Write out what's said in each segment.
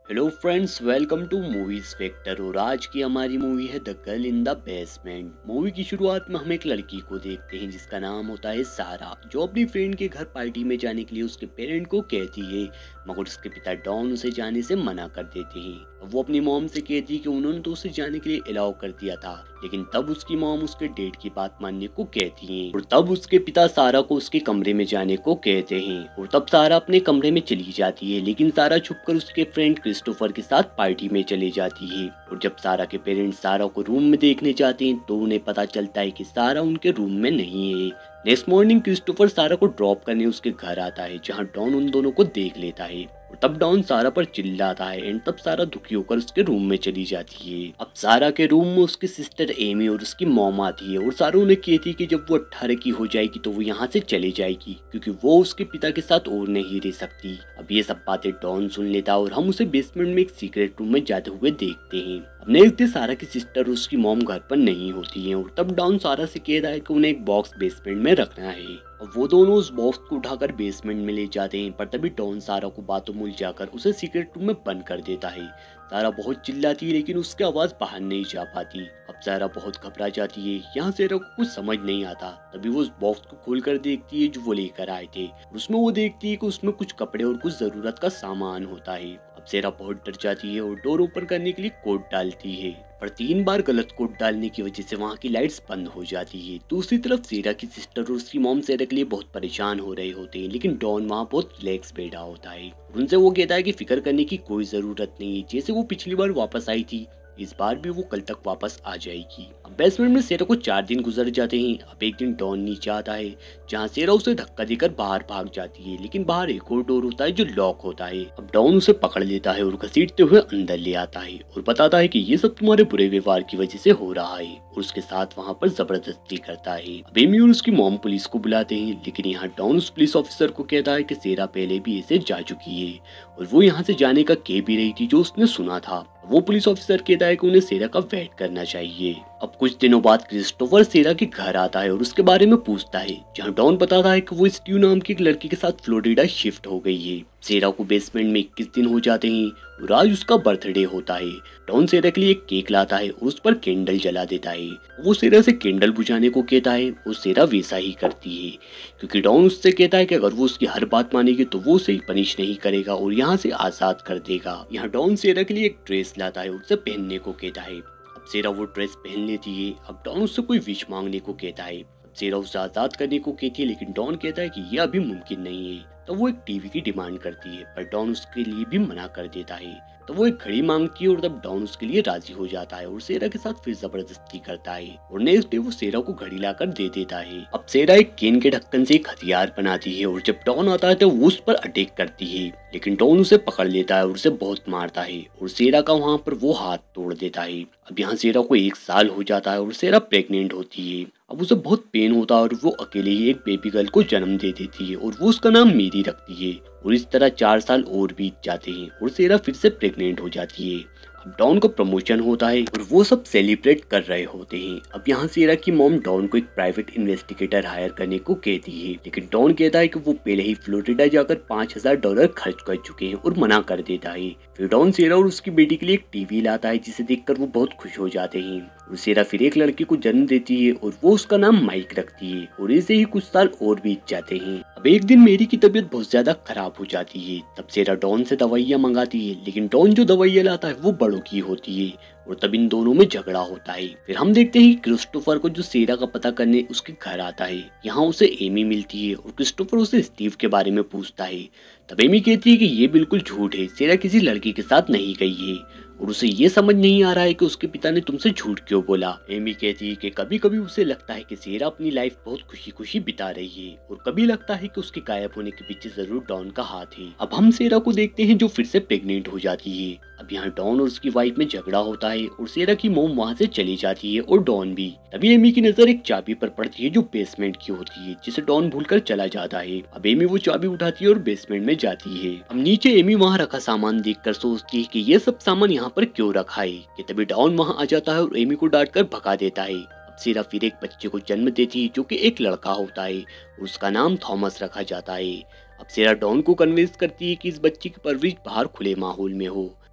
Hello friends, welcome to movies factor. और आज की हमारी मूवी है the girl in the basement. Movie की शुरुआत में हम एक लड़की को देखते हैं जिसका नाम होता है सारा, जो अपनी फ्रेंड के घर पार्टी में जाने के लिए उसके पेरेंट को कहती है, मगर उसके पिता डॉन उसे जाने से मना कर देते हैं। अब वो अपनी मॉम से कहती है कि उन्होंने तो उसे जाने के लिए अलाउ कर दिया था, लेकिन तब उसकी मॉम उसके डेड की बात मानने को कहती है और तब उसके पिता सारा को उसके कमरे में जाने को कहते हैं। और तब सारा अपने कमरे में चली जाती है, लेकिन सारा छुपकर उसके फ्रेंड क्रिस्टोफर के साथ पार्टी में चले जाती है। और जब सारा के पेरेंट्स सारा को रूम में देखने जाते हैं तो उन्हें पता चलता है कि सारा उनके रूम में नहीं है। नेक्स्ट मॉर्निंग क्रिस्टोफर सारा को ड्रॉप करने उसके घर आता है, जहां डॉन उन दोनों को देख लेता है और तब डॉन सारा पर चिल्लाता है एंड तब सारा दुखी होकर उसके रूम में चली जाती है। अब सारा के रूम में उसकी सिस्टर एमी और उसकी मॉम आती है और सारा उन्हें कहती है कि जब वो 18 की हो जाएगी तो वो यहाँ से चली जाएगी, क्योंकि वो उसके पिता के साथ और नहीं रह सकती। अब ये सब बातें डॉन सुन लेता है और हम उसे बेसमेंट में एक सीक्रेट रूम में जाते हुए देखते हैं। अब नेक्स्ट डे सारा की सिस्टर और उसकी मॉम घर पर नहीं होती है और तब डॉन सारा से कहता है कि उन्हें एक बॉक्स बेसमेंट में रखना है। और वो दोनों उस बॉक्स को उठाकर बेसमेंट में ले जाते हैं, पर तभी डॉन सारा को बातों में उलझाकर उसे सीक्रेट रूम में बंद कर देता है। सारा बहुत चिल्लाती है, लेकिन उसकी आवाज बाहर नहीं जा पाती। अब सारा बहुत घबरा जाती है। यहाँ सारा को कुछ समझ नहीं आता। तभी वो उस बॉक्स को खोलकर देखती है जो वो लेकर आए थे। उसमें वो देखती है कि उसमें कुछ कपड़े और कुछ जरूरत का सामान होता है। अब सेरा बहुत डर जाती है और डोर ओपन करने के लिए कोड डालती है, पर 3 बार गलत कोड डालने की वजह से वहाँ की लाइट्स बंद हो जाती है। दूसरी तरफ सेरा की सिस्टर और उसकी मॉम सेरा के लिए बहुत परेशान हो रहे होते हैं, लेकिन डॉन वहाँ बहुत रिलैक्स बैठा होता है। उनसे वो कहता है कि फिक्र करने की कोई जरूरत नहीं है, जैसे वो पिछली बार वापस आई थी इस बार भी वो कल तक वापस आ जाएगी। अब बेसमेंट में सेरा को 4 दिन गुजर जाते हैं। अब एक दिन डॉन नीचे आता है, जहाँ सेरा उसे धक्का देकर बाहर भाग जाती है, लेकिन बाहर एक और डोर होता है जो लॉक होता है। अब डॉन उसे पकड़ लेता है और घसीटते हुए अंदर ले आता है और बताता है कि ये सब तुम्हारे बुरे व्यवहार की वजह से हो रहा है, और उसके साथ वहाँ पर जबरदस्ती करता है। अब एमी और उसकी मॉम पुलिस को बुलाते हैं, लेकिन यहाँ डॉन उस पुलिस ऑफिसर को कहता है कि सेरा पहले भी ऐसे जा चुकी है और वो यहाँ से जाने का कह भी रही थी जो उसने सुना था। वो पुलिस ऑफिसर कहता है कि उन्हें सेरा का वेट करना चाहिए। अब कुछ दिनों बाद क्रिस्टोफर सेरा के घर आता है और उसके बारे में पूछता है, जहाँ डॉन बताता है कि वो स्टीव नाम की एक लड़की के साथ फ्लोरिडा शिफ्ट हो गई है। सेरा को बेसमेंट में 21 दिन हो जाते हैं और आज उसका बर्थडे होता है। डॉन सेरा के लिए एक केक लाता है और उस पर कैंडल जला देता है। वो सेरा से कैंडल बुझाने को कहता है और सेरा वैसा ही करती है, क्योंकि डॉन उससे कहता है कि अगर वो उसकी हर बात मानेगी तो वो उसे पनिश नहीं करेगा और यहाँ से आजाद कर देगा। यहाँ डॉन सेरा के लिए एक ड्रेस लाता है और उसे पहनने को कहता है। अब सेरा वो ड्रेस पहन लेती है। अब डॉन उससे कोई विश मांगने को कहता है। अब सेरा उसे आजाद करने को कहती है, लेकिन डॉन कहता है कि यह अभी मुमकिन नहीं है। तो वो एक टीवी की डिमांड करती है, पर डॉन उसके लिए भी मना कर देता है। तो वो एक घड़ी मांगती है और तब डॉन उसके लिए राजी हो जाता है और सेरा के साथ फिर जबरदस्ती करता है और नेक्स्ट डे वो सेरा को घड़ी लाकर दे देता है। अब सेरा एक केन के ढक्कन से एक हथियार बनाती है और जब डॉन आता है तो वो उस पर अटैक करती है, लेकिन डॉन उसे पकड़ लेता है और उसे बहुत मारता है और सेरा का वहाँ पर वो हाथ तोड़ देता है। अब यहाँ सेरा को 1 साल हो जाता है और सेरा प्रेग्नेंट होती है। अब उसे बहुत पेन होता है और वो अकेले ही एक बेबी गर्ल को जन्म दे देती है और वो उसका नाम मेरी रखती है। और इस तरह 4 साल और बीत जाते हैं और सेरा फिर से प्रेग्नेंट हो जाती है। अब डॉन को प्रमोशन होता है और वो सब सेलिब्रेट कर रहे होते हैं। अब यहाँ सेरा की मॉम डॉन को एक प्राइवेट इन्वेस्टिगेटर हायर करने को कहती है, लेकिन डॉन कहता है कि वो पहले ही फ्लोरिडा जाकर $5000 खर्च कर चुके हैं और मना कर देता है। फिर डॉन सेरा और उसकी बेटी के लिए एक टीवी लाता है, जिसे देखकर वो बहुत खुश हो जाते हैं। और सेरा फिर एक लड़के को जन्म देती है और वो उसका नाम माइक रखती है और ऐसे ही कुछ साल और बीत जाते हैं। अब एक दिन मेरी की तबीयत बहुत ज्यादा खराब हो जाती है। तब सेरा डॉन से दवाइयाँ मंगाती है, लेकिन डॉन जो दवाइयाँ लाता है वो बड़ों की होती है और तब इन दोनों में झगड़ा होता है। फिर हम देखते हैं क्रिस्टोफर को, जो सेरा का पता करने उसके घर आता है। यहाँ उसे एमी मिलती है और क्रिस्टोफर उसे स्टीव के बारे में पूछता है। तब एमी कहती है कि ये बिल्कुल झूठ है, सेरा किसी लड़की के साथ नहीं गई है और उसे ये समझ नहीं आ रहा है कि उसके पिता ने तुमसे झूठ क्यों बोला। एमी कहती है कि कभी कभी उसे लगता है कि सेरा अपनी लाइफ बहुत खुशी खुशी बिता रही है और कभी लगता है कि उसके गायब होने के पीछे जरूर डॉन का हाथ है। अब हम सेरा को देखते हैं जो फिर से प्रेग्नेंट हो जाती है। अब यहाँ डॉन और उसकी वाइफ में झगड़ा होता है और सेरा की मोम वहाँ से चली जाती है और डॉन भी। तभी एमी की नजर एक चाबी पर पड़ती है जो बेसमेंट की होती है, जिसे डॉन भूलकर चला जाता है। अब एमी वो चाबी उठाती है और बेसमेंट में जाती है। अब नीचे एमी वहाँ रखा सामान देखकर सोचती है कि ये सब सामान यहाँ पर क्यों रखा है, कि तभी डॉन वहाँ आ जाता है और एमी को डांट कर भगा देता है। अब सेरा फिर एक बच्चे को जन्म देती है जो कि एक लड़का होता है और उसका नाम थॉमस रखा जाता है। अब सेरा डॉन को कन्विंस करती है कि इस बच्चे की परवरिश बाहर खुले माहौल में हो,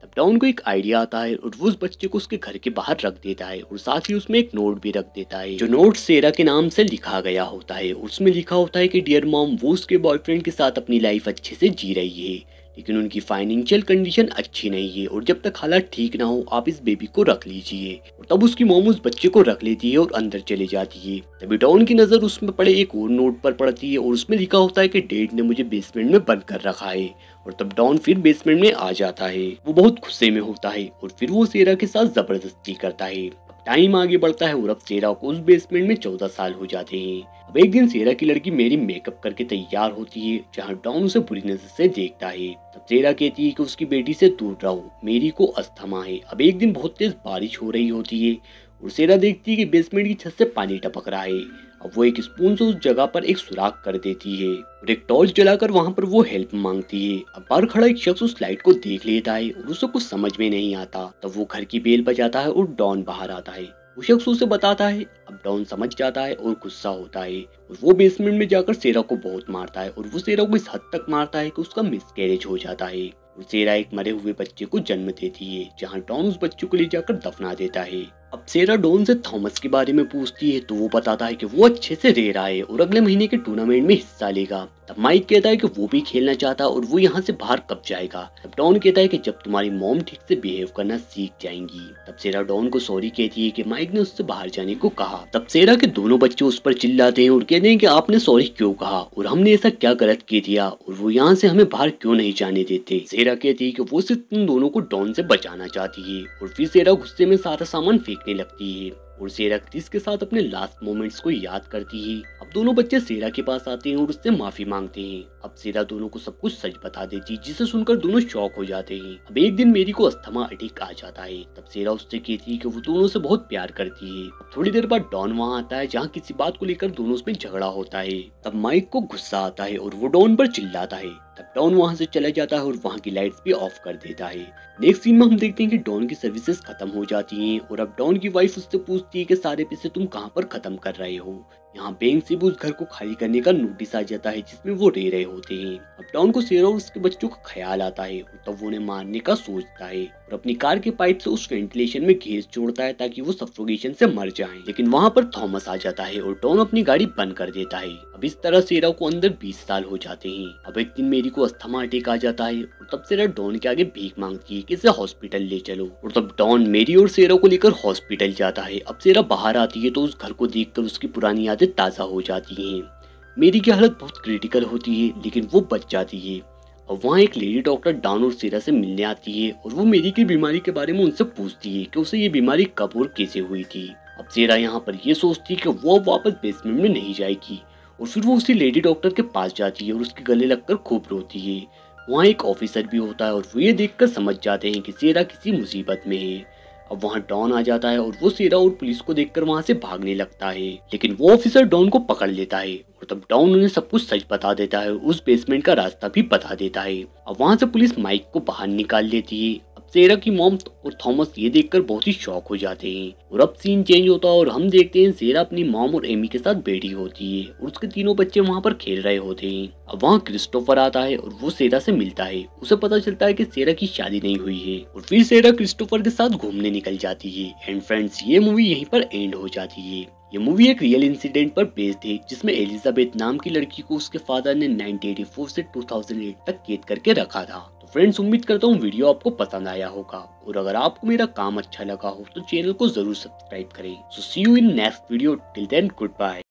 तब डॉन को एक आइडिया आता है और वो उस बच्चे को उसके घर के बाहर रख देता है और साथ ही उसमें एक नोट भी रख देता है जो नोट सेरा के नाम से लिखा गया होता है। उसमें लिखा होता है कि डियर मॉम, वो उसके बॉयफ्रेंड के साथ अपनी लाइफ अच्छे से जी रही है, लेकिन उनकी फाइनेंशियल कंडीशन अच्छी नहीं है और जब तक हालात ठीक ना हो आप इस बेबी को रख लीजिए। और तब उसकी मॉम उस बच्चे को रख लेती है और अंदर चली जाती है। तभी डॉन की नजर उसमें पड़े एक और नोट पर पड़ती है और उसमें लिखा होता है कि डैड ने मुझे बेसमेंट में बंद कर रखा है। और तब डॉन फिर बेसमेंट में आ जाता है। वो बहुत गुस्से में होता है और फिर वो सेरा के साथ जबरदस्ती करता है। टाइम आगे बढ़ता है और अब सेरा को उस बेसमेंट में 14 साल हो जाते हैं। अब एक दिन सेरा की लड़की मेरी मेकअप करके तैयार होती है, जहाँ डॉन उसे बुरी नजर से देखता है। तब सेरा कहती है कि उसकी बेटी से दूर रहो, मेरी को अस्थमा है। अब एक दिन बहुत तेज बारिश हो रही होती है और सेरा देखती है कि बेसमेंट की छत से पानी टपक रहा है। अब वो एक स्पून से उस जगह पर एक सुराख कर देती है और एक टॉर्च जलाकर वहां पर वो हेल्प मांगती है। अब बाहर खड़ा एक शख्स उस लाइट को देख लेता है और उसे कुछ समझ में नहीं आता। तब वो घर की बेल बजाता है और डॉन बाहर आता है। वो शख्स उसे बताता है। अब डॉन समझ जाता है और गुस्सा होता है और वो बेसमेंट में जाकर सेरा को बहुत मारता है और वो सेरा को इस हद तक मारता है कि उसका मिसकैरेज हो जाता है और सेरा एक मरे हुए बच्चे को जन्म देती है, जहाँ डॉन उस बच्चे को ले जाकर दफना देता है। अब सेरा डॉन से थॉमस के बारे में पूछती है तो वो बताता है कि वो अच्छे से रह रहा है और अगले महीने के टूर्नामेंट में हिस्सा लेगा। तब माइक कहता है कि वो भी खेलना चाहता और वो यहाँ से बाहर कब जाएगा। तब डॉन कहता है कि जब तुम्हारी मॉम ठीक से बिहेव करना सीख जाएंगी। तब सेरा डॉन को सॉरी कहती है कि माइक ने उससे बाहर जाने को कहा। तब सेरा के दोनों बच्चे उस पर चिल्लाते हैं और कहते हैं कि आपने सॉरी क्यों कहा और हमने ऐसा क्या गलत किया दिया और वो यहाँ से हमें बाहर क्यों नहीं जाने देते। सेरा कहती है कि वो सिर्फ तुम दोनों को डॉन से बचाना चाहती है और फिर सेरा गुस्से में सारा सामान फेंकने लगती है और सेरा क्रिस के साथ अपने लास्ट मोमेंट्स को याद करती है। अब दोनों बच्चे सेरा के पास आते हैं और उससे माफी मांगते हैं। अब सेरा दोनों को सब कुछ सच बता देती है, जिसे सुनकर दोनों शॉक हो जाते हैं। अब एक दिन मेरी को अस्थमा अटैक आ जाता है। तब सेरा उससे कहती है कि वो दोनों से बहुत प्यार करती है। अब थोड़ी देर बाद डॉन वहाँ आता है, जहाँ किसी बात को लेकर दोनों में झगड़ा होता है। तब माइक को गुस्सा आता है और वो डॉन पर चिल्लाता है। तब डॉन वहां से चला जाता है और वहां की लाइट्स भी ऑफ कर देता है। नेक्स्ट सीन में हम देखते हैं कि डॉन की सर्विसेज खत्म हो जाती हैं और अब डॉन की वाइफ उससे पूछती है कि सारे पैसे तुम कहां पर खत्म कर रहे हो। यहाँ बैंक से भी उस घर को खाली करने का नोटिस आ जाता है जिसमें वो रह रहे होते हैं। अब डॉन को सेरा और उसके बच्चों का ख्याल आता है और तब वो उन्हें मारने का सोचता है और अपनी कार के पाइप से उस वेंटिलेशन में गैस जोड़ता है ताकि वो सफोकेशन से मर जाएं। लेकिन वहाँ पर थॉमस आ जाता है और डॉन अपनी गाड़ी बंद कर देता है। अब इस तरह सेरा को अंदर 20 साल हो जाते हैं। अब एक दिन मेरी को अस्थमा अटैक आ जाता है और तब सेरा डॉन के आगे भीख मांगती है कि इसे हॉस्पिटल ले चलो और तब डॉन मेरी और सेरा को लेकर हॉस्पिटल जाता है। अब सेरा बाहर आती है तो उस घर को देखकर उसकी पुरानी यादें ताज़ा हो जाती हैं। मेरी की हालत बहुत क्रिटिकल होती है लेकिन वो बच जाती है। और वहाँ एक लेडी डॉक्टर डॉन और सेरा से मिलने आती है और वो मेरी की बीमारी के बारे में उनसे पूछती है कि उसे ये बीमारी कब और कैसे हुई थी। अब सेरा यहाँ पर ये सोचती है कि वो वापस बेसमेंट में नहीं जाएगी और फिर वो उसी लेडी डॉक्टर के पास जाती है और उसके गले लगकर खूब रोती है। वहाँ एक ऑफिसर भी होता है और वो ये देखकर समझ जाते हैं कि सेरा किसी मुसीबत में है। अब वहाँ डॉन आ जाता है और वो सेरा और पुलिस को देखकर वहाँ से भागने लगता है, लेकिन वो ऑफिसर डॉन को पकड़ लेता है और तब डॉन उन्हें सब कुछ सच बता देता है, उस बेसमेंट का रास्ता भी बता देता है। अब वहाँ से पुलिस माइक को बाहर निकाल लेती है। अब सेरा की मॉम और थॉमस ये देखकर बहुत ही शॉक हो जाते हैं और अब सीन चेंज होता है और हम देखते हैं सेरा अपनी मॉम और एमी के साथ बैठी होती है और उसके तीनों बच्चे वहाँ पर खेल रहे होते हैं। अब वहाँ क्रिस्टोफर आता है और वो सेरा से मिलता है। उसे पता चलता है कि सेरा की शादी नहीं हुई है और फिर सेरा क्रिस्टोफर के साथ घूमने निकल जाती है। एंड फ्रेंड्स, ये मूवी यहीं पर एंड हो जाती है। ये मूवी एक रियल इंसिडेंट पर बेस्ड है जिसमें एलिजाबेथ नाम की लड़की को उसके फादर ने 1984 से 2008 तक कैद करके रखा था। तो फ्रेंड्स, उम्मीद करता हूँ वीडियो आपको पसंद आया होगा और अगर आपको मेरा काम अच्छा लगा हो तो चैनल को जरूर सब्सक्राइब करें। So see you in next video. Till then, good bye.